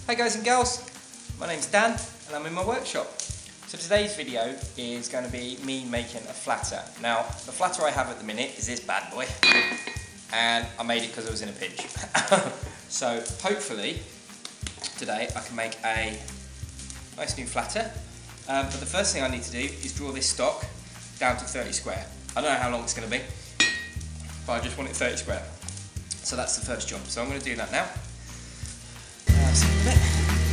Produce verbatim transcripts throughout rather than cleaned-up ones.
Hi guys and girls, my name's Dan and I'm in my workshop. So today's video is going to be me making a flatter. Now the flatter I have at the minute is this bad boy and I made it because I was in a pinch. So hopefully today I can make a nice new flatter, um, but the first thing I need to do is draw this stock down to thirty square. I don't know how long it's going to be, but I just want it thirty square. So that's the first job, so I'm going to do that now. Uh, so a bit.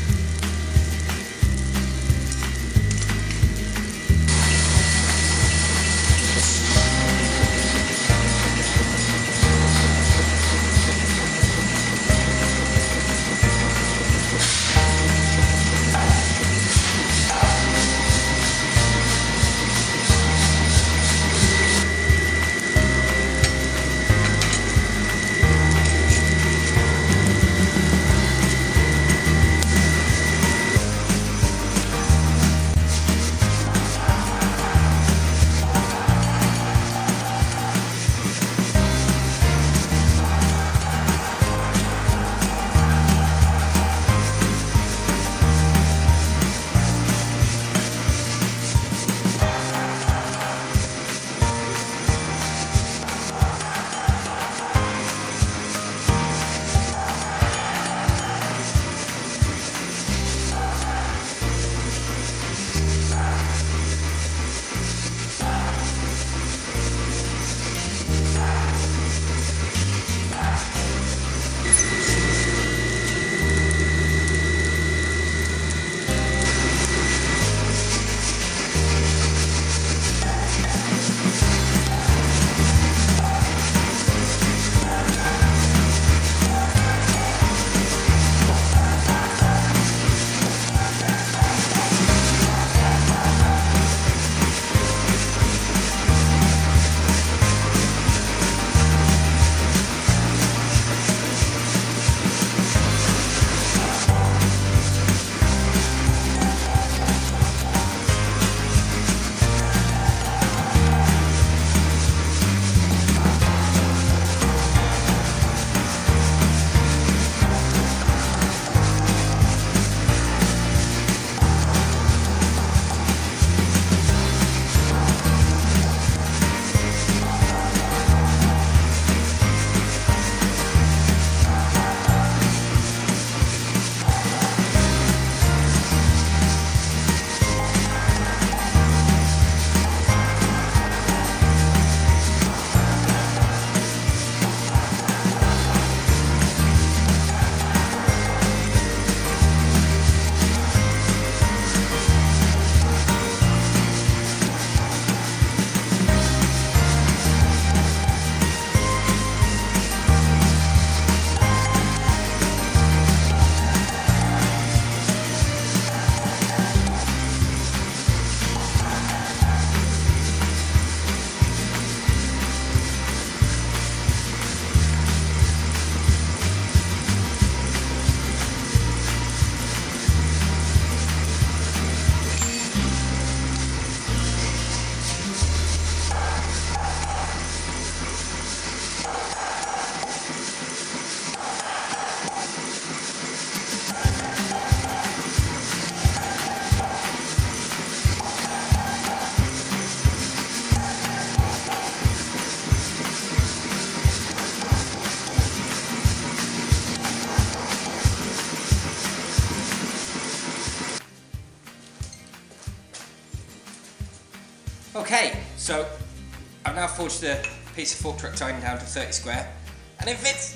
Okay, so I've now forged a piece of fork truck tine down to thirty square, and it fits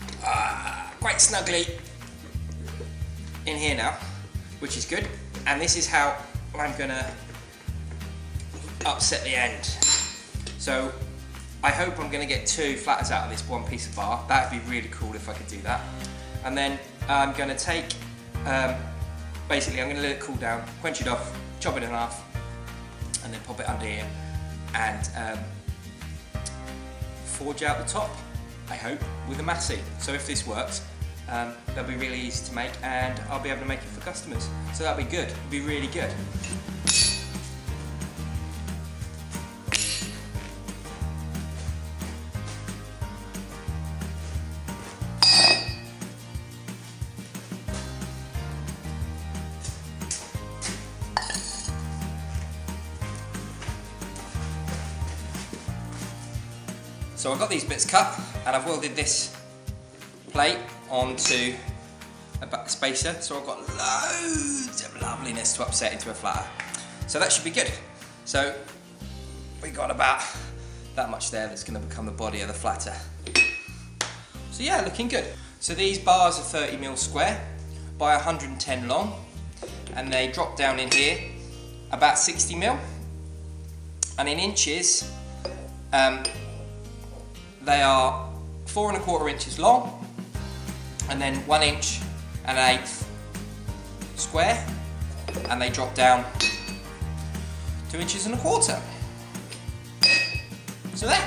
uh, quite snugly in here now, which is good. And this is how I'm gonna upset the end. So I hope I'm gonna get two flatters out of this one piece of bar. That'd be really cool if I could do that. And then I'm gonna take, um, basically I'm gonna let it cool down, quench it off, chop it in half, and then pop it under here and um, forge out the top, I hope, with a massey. So if this works, um, they'll be really easy to make and I'll be able to make it for customers. So that'll be good, it'll be really good. So I've got these bits cut and I've welded this plate onto a spacer, so I've got loads of loveliness to upset into a flatter. So that should be good. So we got about that much there that's going to become the body of the flatter. So yeah, looking good. So these bars are thirty mil square by one hundred and ten long, and they drop down in here about sixty mil, and in inches um, they are four and a quarter inches long, and then one inch and an eighth square, and they drop down two inches and a quarter. So there.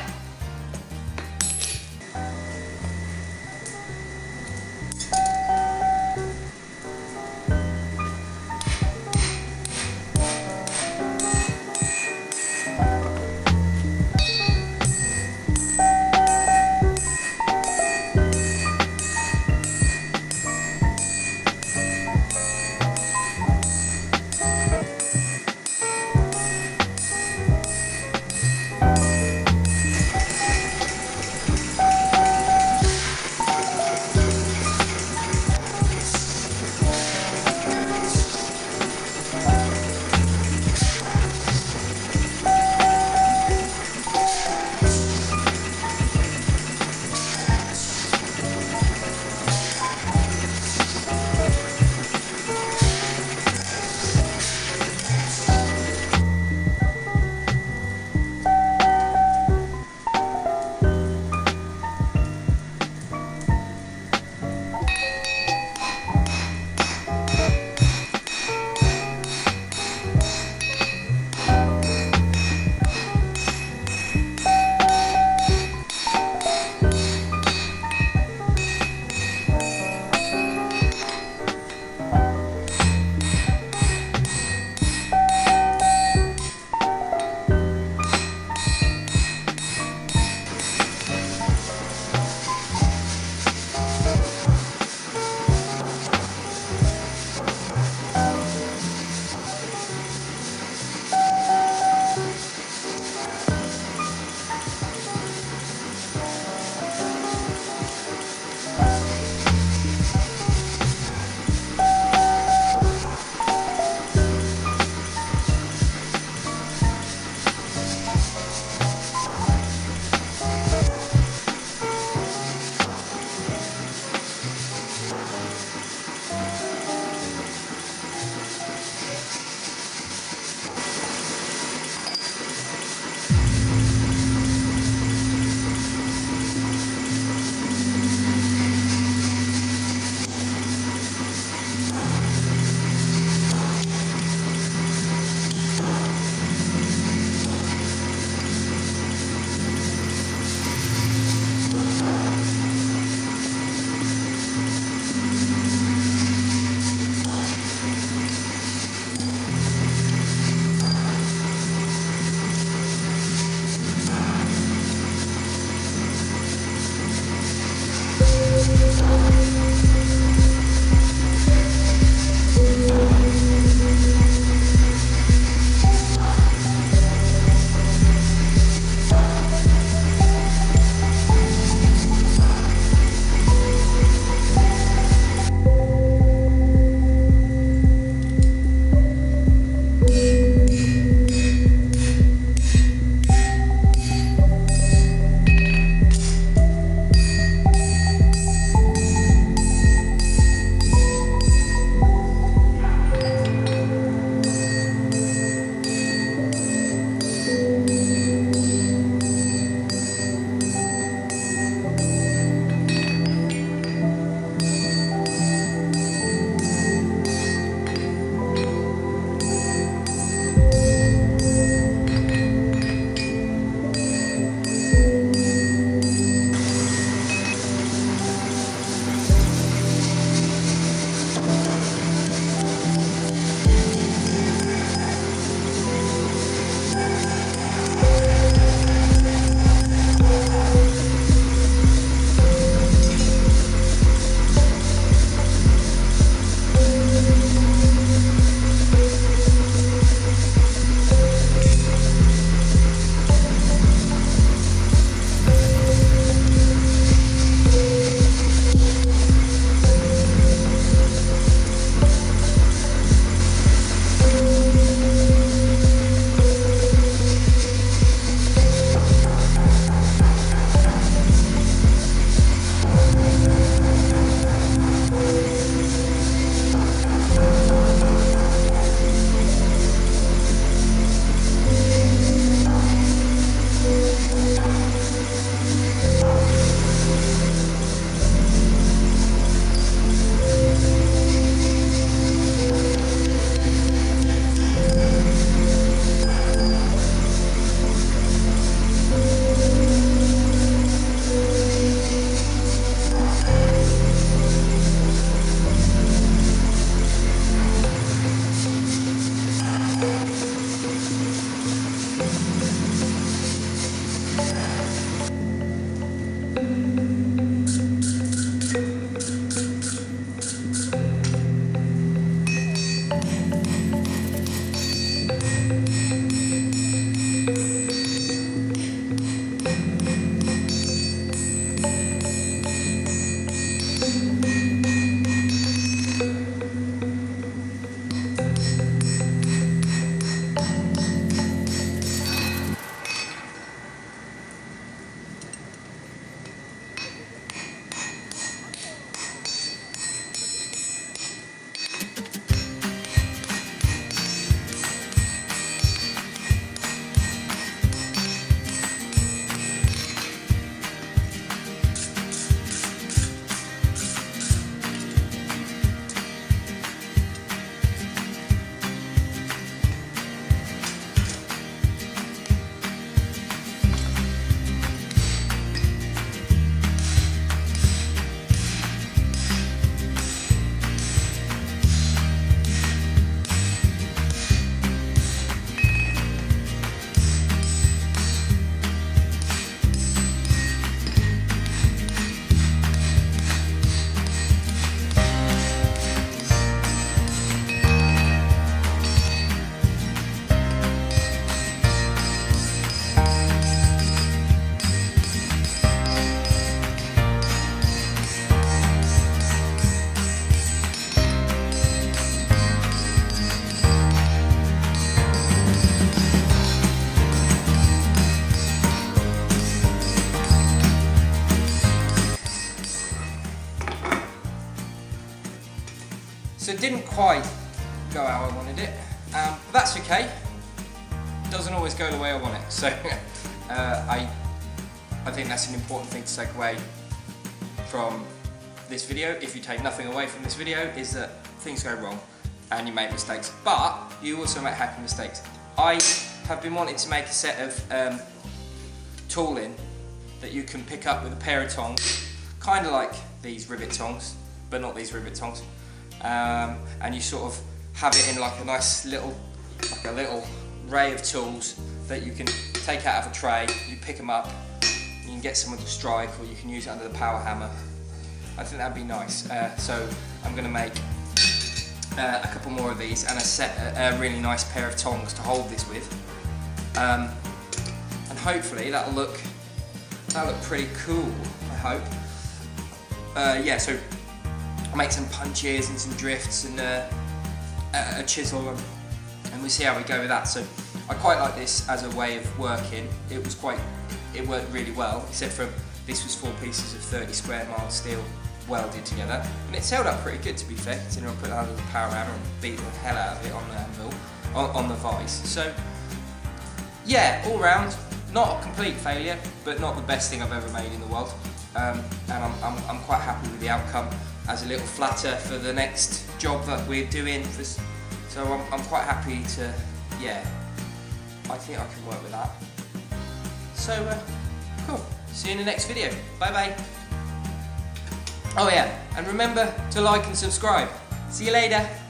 So it didn't quite go how I wanted it, um, but that's okay. It doesn't always go the way I want it. So uh, I, I think that's an important thing to take away from this video. If you take nothing away from this video, is that things go wrong and you make mistakes, but you also make happy mistakes. I have been wanting to make a set of um, tooling that you can pick up with a pair of tongs, kind of like these rivet tongs, but not these rivet tongs. Um, and you sort of have it in like a nice little, like a little array of tools that you can take out of a tray. You pick them up, you can get some with a strike, or you can use it under the power hammer. I think that'd be nice. Uh, so I'm going to make uh, a couple more of these and a set, a, a really nice pair of tongs to hold this with. Um, and hopefully that'll look, that'll look pretty cool, I hope. Uh, yeah, so I'll make some punches and some drifts and uh, a chisel, and, and we'll see how we go with that. So I quite like this as a way of working. It was quite, it worked really well, except for this was four pieces of thirty square mile steel welded together, and it's held up pretty good, to be fair, considering I put it under the power hammer and beat the hell out of it on the anvil, on, on the vise. So yeah, all round, not a complete failure, but not the best thing I've ever made in the world. Um, and I'm, I'm, I'm quite happy with the outcome as a little flatter for the next job that we're doing. For, so I'm, I'm quite happy to, yeah, I think I can work with that. So, uh, cool. See you in the next video. Bye bye. Oh yeah, and remember to like and subscribe. See you later.